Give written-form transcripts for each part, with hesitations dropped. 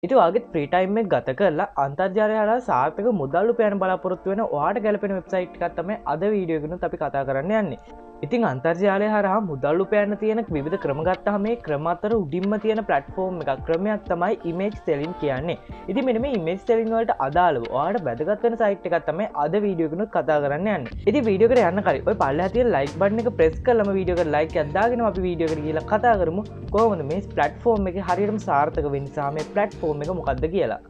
ඉතින් ඔයාගේ free time එක ගත කරලා අන්තර්ජාලය හරහා සාර්ථක මුදල් උපයන බලාපොරොත්තු වෙන ඔයාට ගැලපෙන වෙබ්සයිට් එකක් තමයි අද වීඩියෝ එකකින් අපි කතා කරන්න යන්නේ. ඉතින් අන්තර්ජාලය හරහා මුදල් උපයන්න තියෙන විවිධ ක්‍රම ගත්තාම මේ ක්‍රම අතර උඩින්ම තියෙන ප්ලැට්ෆෝම් එකක් ක්‍රමයක් තමයි ඉමේජ් සෙලින් කියන්නේ. ඉතින් මෙන්න මේ ඉමේජ් සෙලින් වලට අදාළව ඔයාලට වැදගත් වෙන සයිට් එකක් තමයි අද වීඩියෝ එකකින් කතා කරන්න යන්නේ. ඉතින් වීඩියෝ එකට යන්න කලින් ඔය පල්ලෙහා තියෙන ලයික් බටන් එක ප්‍රෙස් කරලාම වීඩියෝ එකට ලයික් එකක් දාගෙන අපි වීඩියෝ එකට ගිහලා කතා කරමු කොහොමද මේ ප්ලැට්ෆෝම් එකේ හරියටම සාර්ථක වෙන්නේ සහ මේ ප්ලැට්ෆෝම් එක මොකක්ද කියලා.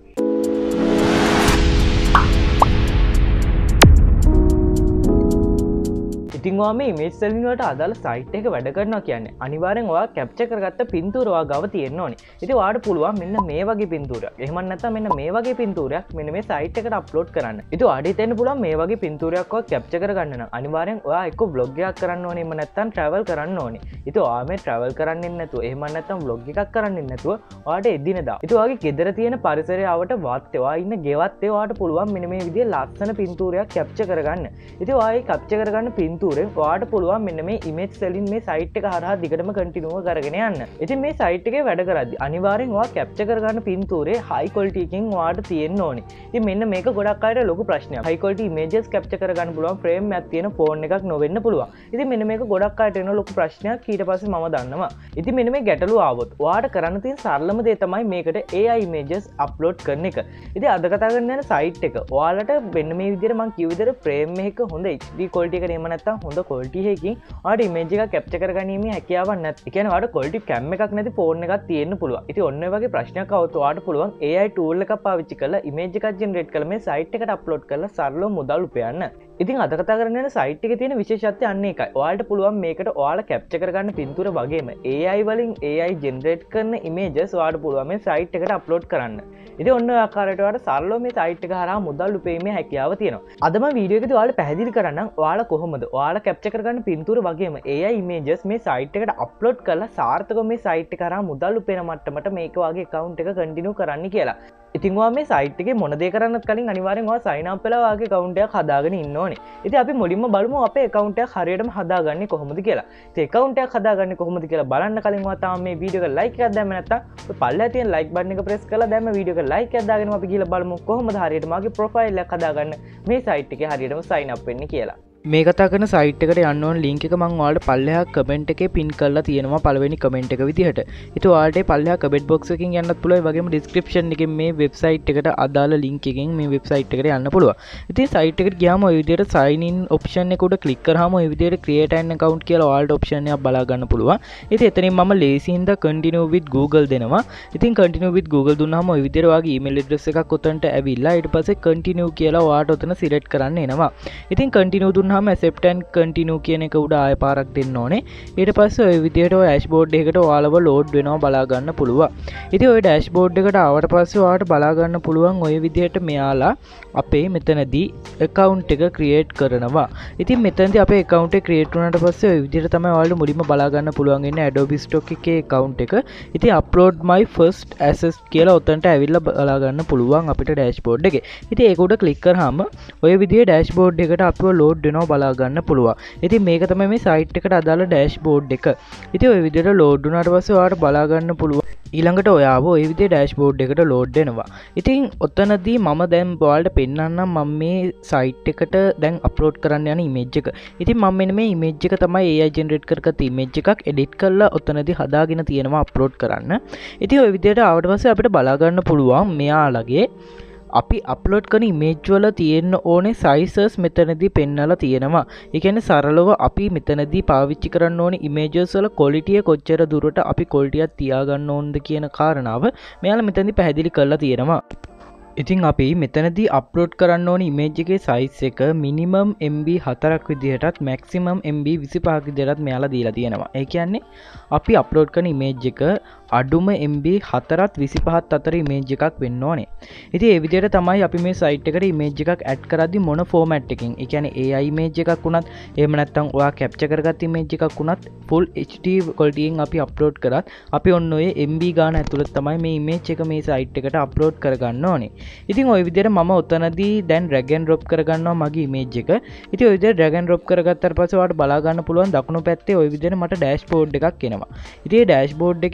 ඉතින් ඔයා මේ ඉමේජ් සෙලින් වලට අදාළ සයිට් එක වැඩ කරනවා කියන්නේ අනිවාර්යෙන් ඔයා කැප්චර් කරගත්ත පින්තූර ඔයා ගාව තියෙන්න ඕනේ. ඉතින් ඔයාට පුළුවන් මෙන්න මේ වගේ පින්තූරයක්. එහෙම නැත්නම් මෙන්න මේ වගේ පින්තූරයක් මෙන්න මේ සයිට් එකට අප්ලෝඩ් කරන්න. ඉතින් ඔයාට හිතෙන්න පුළුවන් මේ වගේ පින්තූරයක් ඔයා කැප්චර් කරගන්න නම් අනිවාර්යෙන් ඔයා එක්ක vlog එකක් කරන්න ඕනේ. එහෙම නැත්නම් travel කරන්න ඕනේ. ඉතින් ඔයා මේ travel කරන්නේ නැතුව එහෙම නැත්නම් vlog එකක් කරන්නේ නැතුව ඔයාට එදිනෙදා. ඉතින් ඔයාගේ ගෙදර තියෙන පරිසරය ආවට වාත්තේ ඔයා ඉන්න ගෙවත්තේ ඔයාට පුළුවන් මෙන්න මේ විදිහේ ලස්සන පින්තූරයක් කැප්චර් කරගන්න. ඉතින් ඔයා ඒ කැප්චර් කරගන්න පින්තූරෙන් ඔයාට පුළුවන් මෙන්න මේ ඉමේජ් සෙලින් මේ සයිට් එක හරහා දිගටම කන්ටිනියුව කරගෙන යන්න. ඉතින් මේ සයිට් එකේ වැඩ කරද්දී අනිවාර්යෙන් ඔයා කැප්චර් කරගන්න පින්තූරේ හයි ක්වොලිටි එකකින් ඔයාට තියෙන්න ඕනේ. ඉතින් මෙන්න මේක ගොඩක් අයට ලොකු ප්‍රශ්නයක්. හයි ක්වොලිටි ඉමේජස් කැප්චර් කරගන්න පුළුවන් ෆ්‍රේම් එකක් තියෙන ෆෝන් එකක් නොවෙන්න පුළුවන්. ඉතින් මෙන්න මේක ගොඩක් අයට එන ලොකු ප්‍රශ්නයක්. ඊට පස්සේ මම දන්නවා. ඉතින් මෙන්න මේ ගැටලුව ආවොත් ඔයාට කරන්න තියෙන සරලම දේ තමයි මේකට AI images අප්ලෝඩ් කරන එක. ඉතින් අද කතා කරන්න යන සයිට් එක ඔයාලට මෙන්න මේ විදිහට මම කිව්ව විදිහට ෆ්‍රේම් එකක හොඳ HD ක්වොලිටි එකක එහෙම නැත්නම් හොඳ ක්වොලිටි එකකින් ඔයාලට ඉමේජ් එකක් කැප්චර් කරගැනීමේ හැකියාවක් නැත්නම් ඒ කියන්නේ ඔයාලට ක්වොලිටි කැම් එකක් නැති ෆෝන් එකක් තියෙන්න පුළුවන්. ඉතින් ඔන්න ඔය වගේ ප්‍රශ්නයක් આવුත් ඔයාලට පුළුවන් AI tool එකක් පාවිච්චි කරලා ඉමේජ් එකක් ජෙනරේට් කරලා මේ සයිට් එකට අප්ලෝඩ් කරලා සරලව මුදල් උපයන්න. ඉතින් අද කතා කරන්න යන සයිට් එකේ තියෙන විශේෂත්වය අන්න ඒකයි. ඔයාලට පුළුවන් මේකට ඔයාලා කැප්චර් කරගන්න පින්තූර වගේම AI වලින් AI ජෙනරේට් කරන ඉමේජස් ඔයාලට පුළුවන් මේ සයිට් එකට අප්ලෝඩ් කරන්න. ඉතින් ඔන්න ඔය ආකාරයට ඔයාලට සරලව මේ සයිට් එක හරහා මුදල් උපයීමේ හැකියාව තියෙනවා. අදම වීඩියෝ එකේදී ඔයාලට පැහැදිලි කරන්නම් ඔයාලා කොහොමද ඔයාලා කැප්චර් කරගන්න පින්තූර වගේම AI images මේ සයිට් එකට අප්ලෝඩ් කරලා සාර්ථකව මේ සයිට් එක හරහා මුදල් උපයන මට්ටමට මේක වගේ account එක කන්ටිනියු කරන්න කියලා. ඉතින් ඔයා මේ සයිට් එකේ මොන දේ කරන්නත් කලින් අනිවාර්යෙන් ඔයා sign up වෙලා ඔයාගේ account එකක් හදාගෙන ඉන්න ඕනේ. ඉතින් අපි මුලින්ම බලමු අපේ account එක හරියටම හදාගන්නේ කොහොමද කියලා. ඉතින් account එකක් හදාගන්නේ කොහොමද කියලා බලන්න කලින් ඔයා තාම මේ වීඩියෝ එකට like එකක් දැම්ම නැත්නම් ඔය පල්ලෙහා තියෙන like button එක press කරලා දැම්ම වීඩියෝ එකට like එකක් දාගෙන අපි ගිහලා බලමු කොහොමද හරියටම ඔයාගේ profile එකක් හදාගන්න මේ සයිට් එකේ හරියටම sign up වෙන්නේ කියලා. මේ කතා කරන සයිට් එකට යන්න ඕන ලින්ක් එක මම ඔයාලට පල්ලෙහා කමෙන්ට් එකේ පින් කරලා තියෙනවා පළවෙනි කමෙන්ට් එක විදිහට. ඉතින් ඔයාලට පල්ලෙහා කමෙන්ට් බොක්ස් එකකින් යන්නත් පුළුවන්. ඒ වගේම ඩිස්ක්‍රිප්ෂන් එකේ මේ වෙබ්සයිට් එකට අදාළ ලින්ක් එකකින් මේ වෙබ්සයිට් එකට යන්න පුළුවන්. ඉතින් සයිට් එකට ගියාම ඔය විදිහට sign in ඔප්ෂන් එක උඩ ක්ලික් කරාම ඔය විදිහට create an account කියලා ඔයාලට ඔප්ෂන් එකක් බලා ගන්න පුළුවන්. ඉතින් එතනින් මම ලේසියෙන්ද continue with Google දෙනවා. ඉතින් continue with Google දුන්නාම ඔය විදිහට ඔයාගේ email address එකක් උතන්ට ඇවිල්ලා ඊට පස්සේ continue කියලා ඔයාට උතන select කරන්න එනවා. ඉතින් continue දුන්නාම accept and continue කියන එක උඩ ආය පාරක් දෙන්න ඕනේ. ඊට පස්සේ ඔය විදිහට ඔය dashboard එකකට ඔයාලව load වෙනවා බලා ගන්න පුළුවන්. ඉතින් ඔය dashboard එකට ආවට පස්සේ ඔයාලට බලා ගන්න පුළුවන් ඔය විදිහට මෙයාලා අපේ මෙතනදී account එක create කරනවා. ඉතින් මෙතනදී අපේ account එක create වුණාට පස්සේ ඔය විදිහට තමයි ඔයාලට මුලින්ම බලා ගන්න පුළුවන් ඉන්නේ Adobe Stock එකේ account එක. ඉතින් upload my first assets කියලා උතන්ට ඇවිල්ලා බලා ගන්න පුළුවන් අපිට dashboard එකේ. ඉතින් ඒක උඩ click කරාම ඔය විදිහේ dashboard එකට අපිව load වෙනවා බලා ගන්න පුළුවන්. ඉතින් මේක තමයි මේ සයිට් එකට අදාළ ඩෑෂ්බෝඩ් එක. ඉතින් ඔය විදිහට ලෝඩ් වුණාට පස්සේ ඔයාලට බලා ගන්න පුළුවන්. ඊළඟට ඔයාව ඔය විදිහේ ඩෑෂ්බෝඩ් එකට ලෝඩ් වෙනවා. ඉතින් ඔතනදී මම දැන් ඔයාලට පෙන්නන්නම් මම මේ සයිට් එකට දැන් අප්ලෝඩ් කරන්න යන ඉමේජ් එක. ඉතින් මම මෙන්න මේ ඉමේජ් එක තමයි AI ජෙනරේට් කරගත්ත ඉමේජ් එකක් එඩිට් කරලා ඔතනදී හදාගෙන තියෙනවා අප්ලෝඩ් කරන්න. ඉතින් ඔය විදිහට ආවට පස්සේ අපිට බලා ගන්න පුළුවන් මෙයාලගේ අපි අප්ලෝඩ් කරන ඉමේජ් වල තියෙන්න ඕනේ සයිසස් මෙතනදී පෙන්නලා තියෙනවා. ඒ කියන්නේ සරලව අපි මෙතනදී පාවිච්චි කරන්න ඕනේ ඉමේජස් වල ක්වොලිටිය කොච්චර දුරට අපි ක්වොලිටියක් තියාගන්න ඕනද කියන කාරණාව මෙයාලා මෙතනදී පැහැදිලි කරලා තියෙනවා. ඉතින් අපි මෙතනදී අප්ලෝඩ් කරන්න ඕනේ ඉමේජ් එකේ size එක minimum MB 4ක් විදිහටත් maximum MB 25ක් විදිහටත් මෙයාලා දීලා තියෙනවා. ඒ කියන්නේ අපි අප්ලෝඩ් කරන ඉමේජ් එක අඩුම MB 4ත් 25ත් අතර ඉමේජ් එකක් වෙන්න ඕනේ. ඉතින් ඒ විදිහට තමයි අපි මේ සයිට් එකට ඉමේජ් එකක් ඇඩ් කරද්දී මොන ෆෝමැට් එකකින්, ඒ කියන්නේ AI ඉමේජ් එකක් වුණත් එහෙම නැත්නම් ඔයා කැප්චර් කරගත්ත ඉමේජ් එකක් වුණත් full HD quality එකෙන් අපි අප්ලෝඩ් කරත් අපි ඔන්න ඔය MB ගාන ඇතුළත තමයි මේ ඉමේජ් එක මේ සයිට් එකට අප්ලෝඩ් කරගන්න ඕනේ. ඉතින් ওই විදිහට මම උතනදී දැන් drag and drop කරගන්නවා මගේ ඉමේජ් එක. ඉතින් ওই විදිහට drag and drop කරගත්තාට පස්සේ ඔයාලට බලා ගන්න පුළුවන් දකුණු පැත්තේ ওই විදිහට මට dashboard එකක් එනවා. ඉතින් මේ dashboard එකේ මම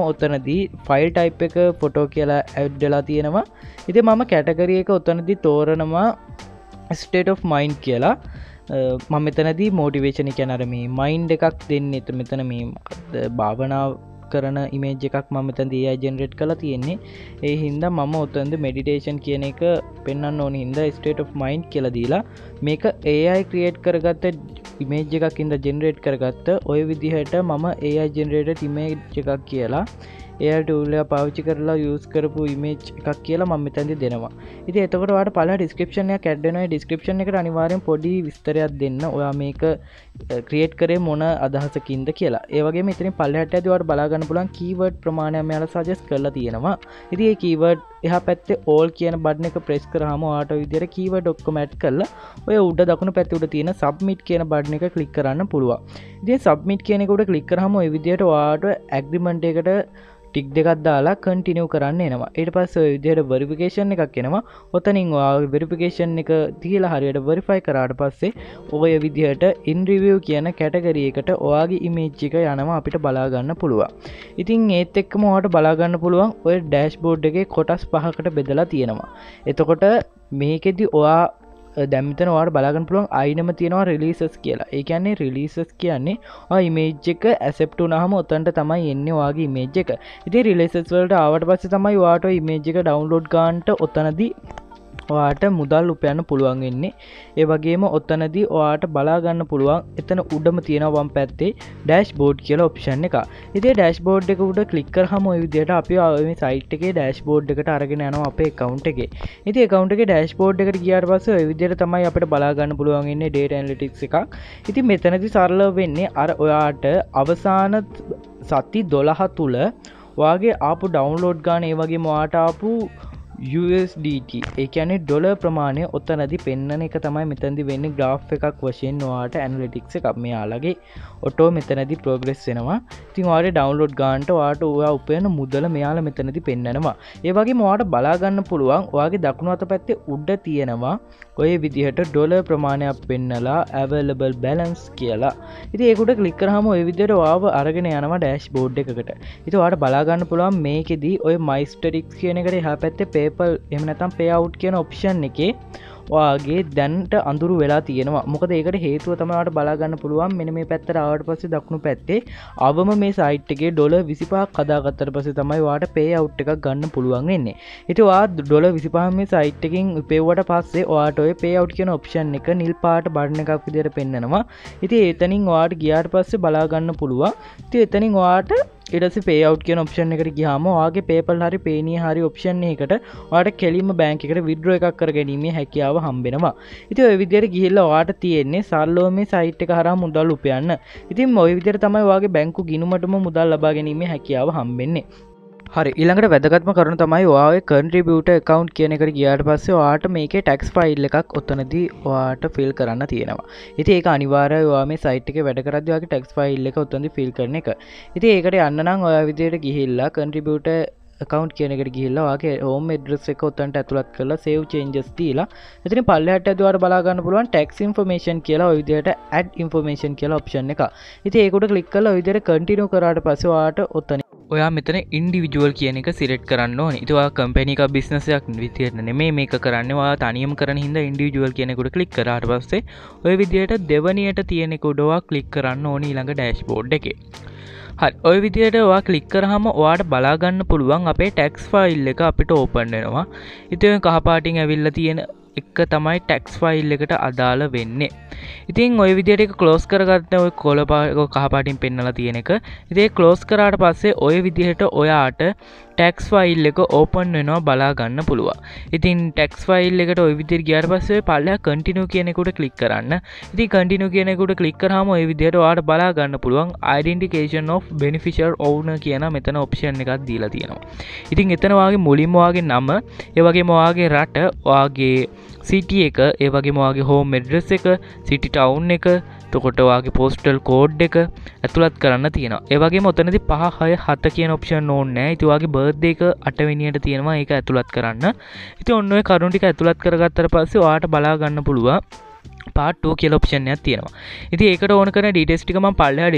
ඔතනදී ෆයිල් ටයිප් එක ෆොටෝ කියලා ඇඩ් වෙලා තියෙනවා. ඉතින් මම කැටගරි එක ඔතනදී තෝරනවා state of mind කියලා. මම මෙතනදී මොටිවේෂන් කියන අර මේ මයින්ඩ් එකක් දෙන්නේ. මෙතන මේ භාවනාව කරන ඉමේජ් එකක් මම මෙතනදී AI ජෙනරේට් කරලා තියෙන්නේ. ඒ හින්දා මම ඔතනදී මෙඩිටේෂන් කියන එක පෙන්වන්න ඕනේ හින්දා state of mind කියලා දීලා මේක AI ක්‍රියේට් කරගත්ත ඉමේජ් එකක් හින්දා ජෙනරේට් කරගත්ත ඔය විදිහට මම AI ජෙනරේටඩ් ඉමේජ් එකක් කියලා AI tool එක පාවිච්චි කරලා යූස් කරපු ඉමේජ් එකක් කියලා මම මෙතනදී දෙනවා. ඉතින් එතකොට ඔයාලට පළවෙනි ඩිස්ක්‍රිප්ෂන් එකක් ඇඩ් වෙනවා. ඒ ඩිස්ක්‍රිප්ෂන් එකට අනිවාර්යෙන් පොඩි විස්තරයක් දෙන්න. ඔයා මේක ක්‍රියේට් කරේ මොන අදහසකින්ද කියලා. ඒ වගේම ඉතින් පල්ලෙහාට යද්දී ඔයාලට බලා ගන්න පුළුවන් කීවර්ඩ් ප්‍රමාණයක් මම ඔයාලට සජෙස්ට් කරලා තියෙනවා. ඉතින් මේ කීවර්ඩ් එහා පැත්තේ all කියන බටන් එක ප්‍රෙස් කරාම ඔයාලට ඔය විදිහට කීවර්ඩ් ඔක්කොම ඇඩ් කරලා ඔය උඩ දකුණු පැත්තේ උඩ තියෙන submit කියන බටන් එක ක්ලික් කරන්න පුළුවන්. ඉතින් submit කියන එක උඩ ක්ලික් කරාම ඔය විදිහට ඔයාලට agreement එකට ටික් දෙකක් දාලා කන්ටිනියු කරන්න එනවා. ඊට පස්සේ ඔය විදිහට වෙරිෆිකේෂන් එකක් එනවා. ඔතනින් ඔයාගේ වෙරිෆිකේෂන් එක තියලා හරියට වෙරිෆයි කරාට පස්සේ ඔය විදිහට in review කියන කැටගරි එකට ඔයාගේ ඉමේජ් එක යනවා අපිට බලා ගන්න පුළුවන්. ඉතින් ඒත් එක්කම ඔයාලට බලා ගන්න පුළුවන් ඔය ඩෑෂ්බෝඩ් එකේ කොටස් පහකට බෙදලා තියෙනවා. එතකොට මේකෙදි ඔයා දැන් මෙතන ඔයාලට බලා ගන්න පුළුවන් අයිනම තියෙනවා රිලීසස් කියලා. ඒ කියන්නේ රිලීසස් කියන්නේ ඔය ඉමේජ් එක ඇසෙප්ට් වුණාම උතන්ට තමයි එන්නේ ඔයාගේ ඉමේජ් එක. ඉතින් රිලීසස් වලට ආවට පස්සේ තමයි ඔයාට ඔය ඉමේජ් එක ඩවුන්ලෝඩ් ගන්නට ඔතනදී ඔයාට මුදල් උපයන්න පුළුවන් වෙන්නේ. ඒ වගේම ඔතනදී ඔයාට බලා ගන්න පුළුවන් එතන උඩම තියෙනවා වම් පැත්තේ ඩෑෂ්බෝඩ් කියලා ඔප්ෂන් එක. ඉතින් ඩෑෂ්බෝඩ් එක උඩ ක්ලික් කරාම ඔය විදිහට අපි මේ සයිට් එකේ ඩෑෂ්බෝඩ් එකට අරගෙන යනවා අපේ account එකේ. ඉතින් account එකේ ඩෑෂ්බෝඩ් එකට ගියාට පස්සේ ඔය විදිහට තමයි අපිට බලා ගන්න පුළුවන් ඉන්නේ data analytics එකක්. ඉතින් මෙතනදී සරලව වෙන්නේ අර ඔයාට අවසාන සති 12 තුල ඔයාගේ ආපු ඩවුන්ලෝඩ් ගන්න ඒ වගේම ඔයාට ආපු USDT ඒ කියන්නේ ඩොලර් ප්‍රමාණය ඔතනදී පෙන්වන එක තමයි මෙතනදී වෙන්නේ graph එකක් වශයෙන් ඔයාට analytics එකක් මෙයාලගේ ඔටෝ මෙතනදී progress වෙනවා. ඉතින් ඔයාලට download ගන්නට ඔයාට ඔයා උපයන මුදල මෙයාලා මෙතනදී පෙන්වනවා. ඒ වගේම ඔයාට බලා ගන්න පුළුවන් ඔයාගේ දකුණු අත පැත්තේ උඩ තියෙනවා ඔය විදිහට ඩොලර් ප්‍රමාණයක් පෙන්නලා available balance කියලා. ඉතින් ඒක උඩ ක්ලික් කරාම ඔය විදිහට ඔයාව අරගෙන යනවා dashboard එකකට. ඉතින් ඔයාට බලා ගන්න පුළුවන් මේකෙදී ඔය my statistics කියන එකට එහා පැත්තේ PayPal එහෙම නැත්නම් payout කියන option එකේ ඔයාගේ දැන්ට අඳුරු වෙලා තියෙනවා. මොකද ඒකට හේතුව තමයි ඔයාලට බලා ගන්න පුළුවන් මෙන්න මේ පැත්තට ආවට පස්සේ දකුණු පැත්තේ අවම මේ සයිට් එකේ ඩොලර් 25ක් හදාගත්තට පස්සේ තමයි ඔයාලට pay out එකක් ගන්න පුළුවන් වෙන්නේ. ඉතින් ඔයා ඩොලර් 25 මේ සයිට් එකකින් උපයුවට පස්සේ ඔයාට ඔය pay out කියන option එක නිල් පාට බටන් එකක් විදිහට පෙන්නනවා. ඉතින් එතනින් ඔයාට ගියාට පස්සේ බලා ගන්න පුළුවන්. ඉතින් එතනින් ඔයාට ඊට පස්සේ pay out කියන option එකට ගියාම ඔයාගේ PayPal හරි Payoneer හරි option එකකට ඔයාට කෙලින්ම බැංක් එකට withdraw එකක් කරගැනීමේ හැකියාව හම්බෙනවා. ඉතින් ඔය විදිහට ගිහිල්ලා ඔයාට තියෙන්නේ සරලව මේ site එක හරහා මුදල් උපයන්න. ඉතින් ඔය විදිහට තමයි ඔයාගේ බැංකු ගිණුමටම මුදල් ලබා ගැනීමේ හැකියාව හම්බෙන්නේ. හරි ඊළඟට වැදගත්ම කරුණ තමයි ඔයාගේ contributor account කියන එකට ගියාට පස්සේ ඔයාට මේකේ tax file එකක් ඔතනදී ඔයාට fill කරන්න තියෙනවා. ඉතින් ඒක අනිවාර්යයි ඔයා මේ site එකේ වැඩ කරද්දී ඔයාගේ tax file එක ඔතනදී fill කරන එක. ඉතින් ඒකට යන්න නම් ඔයා විදිහට ගිහිල්ලා contributor account කියන එකට ගිහිල්ලා ඔයාගේ home address එක උතන්ට ඇතුළත් කරලා save changes දීලා එතනින් පල්ලෙහාට යද්දී ඔයාලට බලා ගන්න පුළුවන් tax information කියලා ඔය විදිහට add information කියලා option එක. ඉතින් ඒක උඩ click කරලා ඔය විදිහට continue කරාට පස්සේ ඔයාට ඔතන ඔයා මෙතන individual කියන එක select කරන්න ඕනේ. ඉතින් ඔයා company එකක් business එකක් විදිහට නෙමෙයි මේක කරන්නේ. ඔයා තනියම කරන හින්දා individual කියන එක උඩ click කරාට පස්සේ ඔය විදිහට දෙවණියට තියෙන එක උඩ ඔයා click කරන්න ඕනේ ඊළඟ dashboard එකේ. හරි ඔය විදිහට ඔයා ක්ලික් කරාම ඔයාට බලා ගන්න පුළුවන් අපේ tax file එක අපිට open වෙනවා. ඉතින් කහ පාටින් ඇවිල්ලා තියෙන එක තමයි tax file එකට අදාළ වෙන්නේ. ඉතින් ඔය විදිහට ඒක close කරගත්ත ඔය කහ පාටින් පෙන්නලා තියෙන එක. ඉතින් ඒක close කරාට පස්සේ ඔය විදිහට ඔයාට tax file එක open වෙනවා බලා ගන්න පුළුවන්. ඉතින් tax file එකට ඔය විදිහට ගියාට පස්සේ ඔය පල්ලෙහා continue කියන එක උඩ click කරන්න. ඉතින් continue කියන එක උඩ click කරාම ඔය විදිහට ඔයාට බලා ගන්න පුළුවන් identification of beneficial owner කියන මෙතන option එකක් දීලා තියෙනවා. ඉතින් එතන ඔයාගේ මුලින්ම ඔයාගේ නම, ඒ වගේම ඔයාගේ රට, ඔයාගේ city එක, ඒ වගේම ඔයාගේ home address එක, city town එක, එතකොට ඔයාගේ postal code එක ඇතුළත් කරන්න තියෙනවා. ඒ වගේම ඔතනදී 5 6 7 කියන option ඕනේ නැහැ. ඉතින් ඔයාගේ birthday එක 8 වෙනියට තියෙනවා. ඒක ඇතුළත් කරන්න. ඉතින් ඔන්න ඔය කරුණු ටික ඇතුළත් කරගත්තට පස්සේ ඔයාට බලා ගන්න පුළුවන් part 2 කියලා option එකක් තියෙනවා. ඉතින් ඒකට ඕන කරන details ටික මම පල්ලෙහා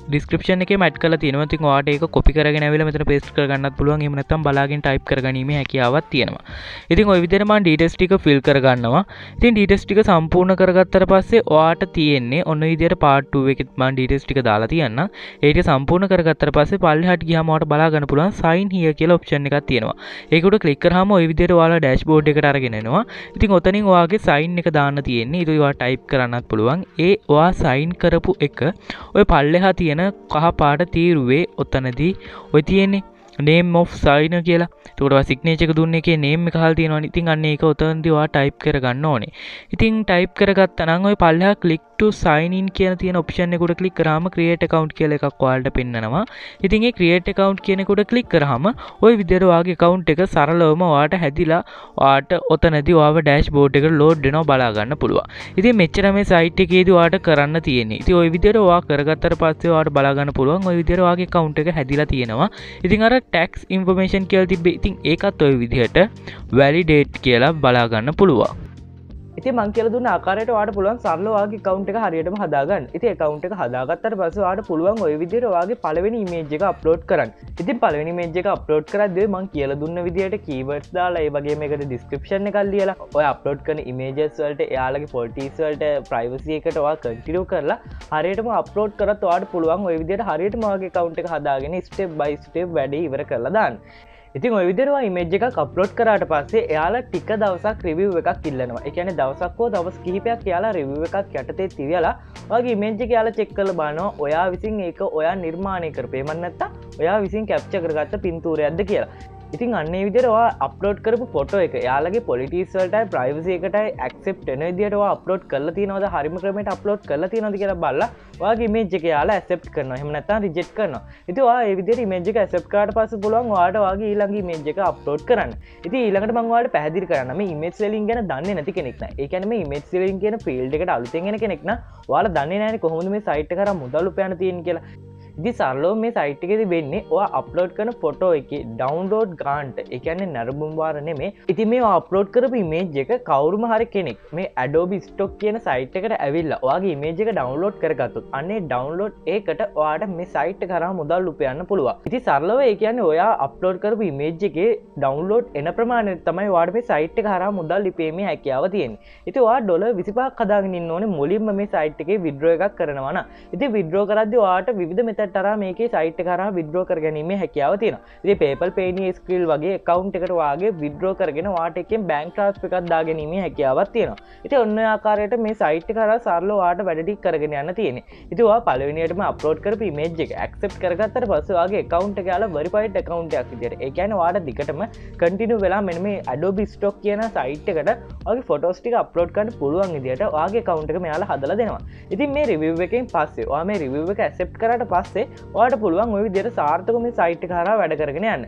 ඩිස්ක්‍රිප්ෂන් එකේ මැට් කරලා තියෙනවා. ඉතින් ඔයාට ඒක කොපි කරගෙන ඇවිල්ලා මෙතන පේස්ට් කරගන්නත් පුළුවන්. එහෙම නැත්නම් බලාගෙන ටයිප් කරගැනීමේ හැකියාවක් තියෙනවා. ඉතින් ওই විදිහට මම ඩීටේල්ස් ටික ෆිල් කරගන්නවා. ඉතින් ඩීටේල්ස් ටික සම්පූර්ණ කරගත්තට පස්සේ ඔයාට තියෙන්නේ ඔන්න විදිහට පාර්ට් 2 එකෙත් මම ඩීටේල්ස් ටික දාලා තියන්නම්. ඒ ටික සම්පූර්ණ කරගත්තට පස්සේ පල්ලෙහාට ගියාම ඔයාට බලා ගන්න පුළුවන් sign here කියලා ඔප්ෂන් එකක් තියෙනවා. ඒක උඩ ක්ලික් කරාම ওই විදිහට ඔයාලා ඩෑෂ්බෝඩ් එකට අරගෙන එනවා. ඉතින් ඔතනින් ඔයාගේ sign එක දාන්න තියෙන්නේ. ඊට ඔයා ටයිප් කරන්නත් පුළුවන්. ඒ ඔයා sign කරපු එක ඔය පල්ලෙහා තියෙන කහ පාට තීරුවේ ඔතනදී ඔය තියෙන්නේ name of signer කියලා. එතකොට ඔයා signature එක දුන්නේ එකේ name එක අහලා තියෙනවනේ. ඉතින් අන්න ඒක ඔතනදී ඔයා ටයිප් කරගන්න ඕනේ. ඉතින් ටයිප් කරගත්තා නම් ඔය පල්ලෙහා click to sign in කියන තියෙන ඔප්ෂන් එක උඩ ක්ලික් කරාම create account කියලා එකක් ඔයාලට පෙන්නනවා. ඉතින් ඒ create account කියන එක උඩ ක්ලික් කරාම ওই විදිහට ඔයාගේ account එක සරලවම ඔයාට හැදිලා ඔයාට ඔතනදී ඔයාව dashboard එකට load වෙනවා බලා ගන්න පුළුවන්. ඉතින් මෙච්චර මේ site එකේදී ඔයාට කරන්න තියෙන්නේ. ඉතින් ওই විදිහට ඔයා කරගත්තට පස්සේ ඔයාට බලා ගන්න පුළුවන් ওই විදිහට ඔයාගේ account එක හැදිලා තියෙනවා. ඉතින් අර tax information කියලා තිබ්බේ. ඉතින් ඒකත් ওই විදිහට validate කියලා බලා ගන්න පුළුවන්. ඉතින් මං කියලා දුන්න ආකාරයට ඔයාලට පුළුවන් සරලව ඔයාගේ account එක හරියටම හදාගන්න. ඉතින් account එක හදාගත්තට පස්සේ ඔයාලට පුළුවන් ওই විදිහට ඔයාගේ පළවෙනි image එක upload කරන්න. ඉතින් පළවෙනි image එක upload කරද්දී මං කියලා දුන්න විදිහට keywords දාලා ඒ වගේම ඒකට description එකක් ලියලා ඔය upload කරන images වලට එයාලගේ policies වලට privacy එකට ඔයා continue කරලා හරියටම upload කරත් ඔයාලට පුළුවන් ওই විදිහට හරියටම ඔයාගේ account එක හදාගෙන step by step වැඩේ ඉවර කරලා දාන්න. ඉතින් ඔය විදිහට ඔයා image එකක් upload කරාට පස්සේ එයාලා ටික දවසක් review එකක් ඉල්ලනවා. ඒ කියන්නේ දවසක් හෝ දවස් කිහිපයක් එයාලා review එකක් යටතේ තියලා ඔයාගේ image එක එයාලා check කරලා බලනවා ඔයා විසින් ඒක ඔයා නිර්මාණය කරපේ මන් නැත්තම් ඔයා විසින් capture කරගත්ත පින්තූරයක්ද කියලා. ඉතින් අන්නේ විදිහට ඔයා අප්ලෝඩ් කරපු ෆොටෝ එක එයාලගේ පොලිටිස් වලටයි ප්‍රයිවසි එකටයි ඇක්සෙප්ට් වෙන විදිහට ඔයා අප්ලෝඩ් කරලා තියෙනවද හරිම ක්‍රමයට අප්ලෝඩ් කරලා තියෙනවද කියලා බලලා ඔයාගේ ඉමේජ් එක එයාලා ඇක්සෙප්ට් කරනවා. එහෙම නැත්නම් රිජෙක්ට් කරනවා. ඉතින් ඔයා මේ විදිහට ඉමේජ් එක ඇක්සෙප්ට් කරාට පස්සේ පුළුවන් ඔයාට ඔයාගේ ඊළඟ ඉමේජ් එක අප්ලෝඩ් කරන්න. ඉතින් ඊළඟට මම ඔයාලට පැහැදිලි කරන්න මේ ඉමේජ් සෙලින් ගැන දන්නේ නැති කෙනෙක් නෑ. ඒ කියන්නේ මේ ඉමේජ් සෙලින් කියන ෆීල්ඩ් එකට අලුතෙන් එන කෙනෙක් නම් ඔයාලා දන්නේ නැහැනේ කොහොමද මේ සයිට් එක කරා මුදල් උපයන්න තියෙන්නේ කියලා. ඉතින් සරලව මේ සයිට් එකේදී වෙන්නේ ඔයා අප්ලෝඩ් කරන ෆොටෝ එකේ ඩවුන්ලෝඩ් ගානට ඒ කියන්නේ නරඹුම් වාර නෙමෙයි. ඉතින් මේ අප්ලෝඩ් කරපු ඉමේජ් එක කවුරුම හරි කෙනෙක් මේ Adobe Stock කියන සයිට් එකට ඇවිල්ලා ඔයාගේ ඉමේජ් එක ඩවුන්ලෝඩ් කරගත්තොත් අන්නේ ඩවුන්ලෝඩ් ඒකට ඔයාට මේ සයිට් එක කරා මුදල් උපයන්න පුළුවන්. ඉතින් සරලව ඒ කියන්නේ ඔයා අප්ලෝඩ් කරපු ඉමේජ් එකේ ඩවුන්ලෝඩ් එන ප්‍රමාණය තමයි ඔයාට මේ සයිට් එක කරා මුදල් ලිපීමේ හැකියාව තියෙන්නේ. ඉතින් ඔයා $25ක් හදාගෙන ඉන්න ඕනේ මුලින්ම මේ සයිට් එකේ විත්ඩ්‍රෝ එකක් කරනවා නම්. ඉතින් විත්ඩ්‍රෝ කරද්දී ඔයාට විවිධ මෙතඩ් තරහ මේකේ සයිට් එක කරා විත්ඩ්‍රෝ කරගැනීමේ හැකියාව තියෙනවා. ඉතින් PayPal Payoneer Skrill වගේ account එකකට වාගේ විත්ඩ්‍රෝ කරගෙන ඔයාට එකෙන් bank transfer එකක් දාගැනීමේ හැකියාවක් තියෙනවා. ඉතින් ඔන්න ඔය ආකාරයට මේ සයිට් එක කරා සරලව ඔයාට වැඩ ටික කරගෙන යන්න තියෙන්නේ. ඉතින් ඔයා පළවෙනියටම අප්ලෝඩ් කරපු image එක accept කරගත්තට පස්සේ ඔයාගේ account එක යාලා verified account එකක් විදියට. ඒ කියන්නේ ඔයාට දිගටම continue වෙලා මෙන්න මේ Adobe Stock කියන සයිට් එකට ඔයාගේ photos ටික අප්ලෝඩ් කරන්න පුළුවන් විදියට ඔයාගේ account එක මෙයාලා හදලා දෙනවා. ඉතින් මේ review එකෙන් පස්සේ ඔයා මේ review එක accept කරාට පස්සේ ඔයාට පුළුවන් ඔය විදිහට සාර්ථකව මේ සයිට් එක හරහා වැඩ කරගෙන යන්න.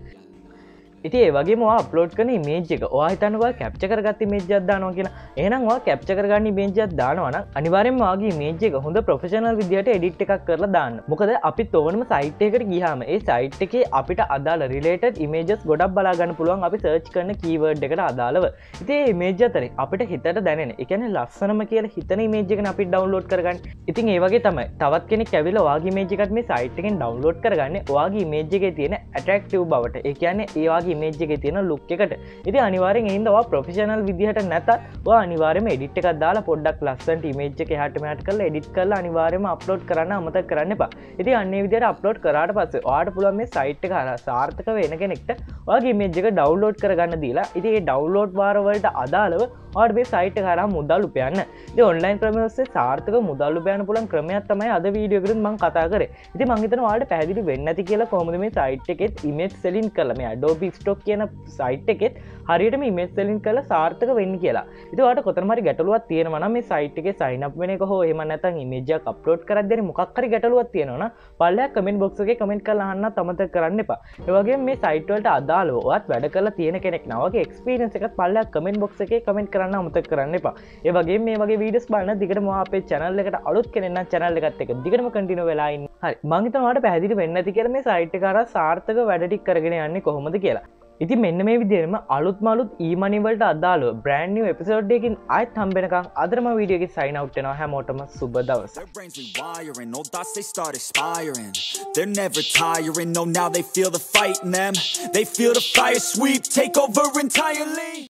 ඉතින් ඒ වගේම ඔයා අප්ලෝඩ් කරන ඉමේජ් එක ඔයා හිතන්න ඔයා කැප්චර් කරගත්ත ඉමේජ් එකක් දානවා කියලා. එහෙනම් ඔයා කැප්චර් කරගන්න ඉමේජ් එකක් දානවා නම් අනිවාර්යෙන්ම ඔයාගේ ඉමේජ් එක හොඳ ප්‍රොෆෙෂනල් විදියට එඩිට් එකක් කරලා දාන්න. මොකද අපිත් ඕනම සයිට් එකකට ගියාම ඒ සයිට් එකේ අපිට අදාළ රිලේටඩ් ඉමේජස් ගොඩක් බලා ගන්න පුළුවන් අපි සර්ච් කරන කීවර්ඩ් එකට අදාළව. ඉතින් මේ ඉමේජ් අතරේ අපිට හිතට දැනෙන, ඒ කියන්නේ ලස්සනම කියලා හිතන ඉමේජ් එකනේ අපි ඩවුන්ලෝඩ් කරගන්න. ඉතින් ඒ වගේ තමයි තවත් කෙනෙක් ඇවිල්ලා ඔයාගේ ඉමේජ් එකත් මේ සයිට් එකෙන් ඩවුන්ලෝඩ් කරගන්නේ ඔයාගේ ඉමේජ් එකේ තියෙන ඇට්‍රැක්ටිව් බවට. ඒ කියන්නේ ඒ වගේ ඉමේජ් එකේ තියෙන ලුක් එකට. ඉතින් අනිවාර්යෙන් ඒ හින්දා ඔයා ප්‍රොෆෙෂනල් විදිහට නැතත් ඔයා අනිවාර්යෙන්ම එඩිට් එකක් දාලා පොඩ්ඩක් ලස්සනට ඉමේජ් එක එහාට මෙහාට කරලා එඩිට් කරලා අනිවාර්යෙන්ම අප්ලෝඩ් කරන්න අමතක කරන්න එපා. ඉතින් අන්නේ විදිහට අප්ලෝඩ් කරාට පස්සේ ඔයාට පුළුවන් මේ සයිට් එක හරහා සාර්ථක වෙන කෙනෙක්ට ඔයාගේ ඉමේජ් එක ඩවුන්ලෝඩ් කරගන්න දීලා ඉතින් ඒ ඩවුන්ලෝඩ් වාර වලට අදාළව ඔයාට මේ සයිට් එක හරහා මුදල් උපයන්න. ඉතින් ඔන්ලයින් ක්‍රමය ඔස්සේ සාර්ථක මුදල් උපයන්න පුළුවන් ක්‍රමයක් තමයි අද වීඩියෝ එකෙන් මම කතා කරේ. ඉතින් මම හිතනවා ඔයාලට පැහැදිලි වෙන්නේ නැති කියලා කොහොමද මේ සයිට් එකෙත් ඉමේජ් සෙලින් කරලා මේ Adobe Stock කියන සයිට් එකෙත් හරියටම ඉමේජ් සෙලින් කරලා සාර්ථක වෙන්නේ කියලා. ඉතින් ඔයාලට කොතනම හරි ගැටලුවක් තියෙනවා නම් මේ සයිට් එකේ sign up වෙන එක හෝ එහෙම නැත්නම් ඉමේජ් එකක් අප්ලෝඩ් කරද්දී මොකක් හරි ගැටලුවක් තියෙනවා නම් පල්ලෙහා කමෙන්ට් බොක්ස් එකේ කමෙන්ට් කරලා අහන්නත් අමතක කරන්න එපා. ඒ වගේම මේ සයිට් වලට අදාළව ඔයත් වැඩ කරලා තියෙන කෙනෙක් නම් ඔයගේ එක්ස්පීරියන්ස් එකත් පල්ලෙහා කමෙන්ට් බොක්ස් එකේ කමෙන්ට් කරන්න අමතක කරන්න එපා. ඒ වගේම මේ වගේ වීඩියෝස් බලන්න දිගටම අපේ channel එකට අලුත් කෙනෙක් නම් channel එකත් එක්ක දිගටම කන්ටිනියු වෙලා ඉන්න. හරි. මම හිතනවා ඔයාලට පැහැදිලි වෙන්නේ නැති කියලා මේ සයිට් එක හරහා සාර්ථක වැඩ ටික කරගෙන යන්නේ කොහොමද කියලා. ඉතින් මෙන්න මේ විදිහටම අලුත් ඊමනි වලට අදාළව brand new episode එකකින් ආයෙත් හම්බෙනකම් අදම වීඩියෝ එකේ sign out වෙනවා හැමෝටම සුබ දවසක්. Their brains rewiring, old thoughts they start expiring. They're never tiring, no now they feel the fight in them. They feel the fire sweep, take over entirely.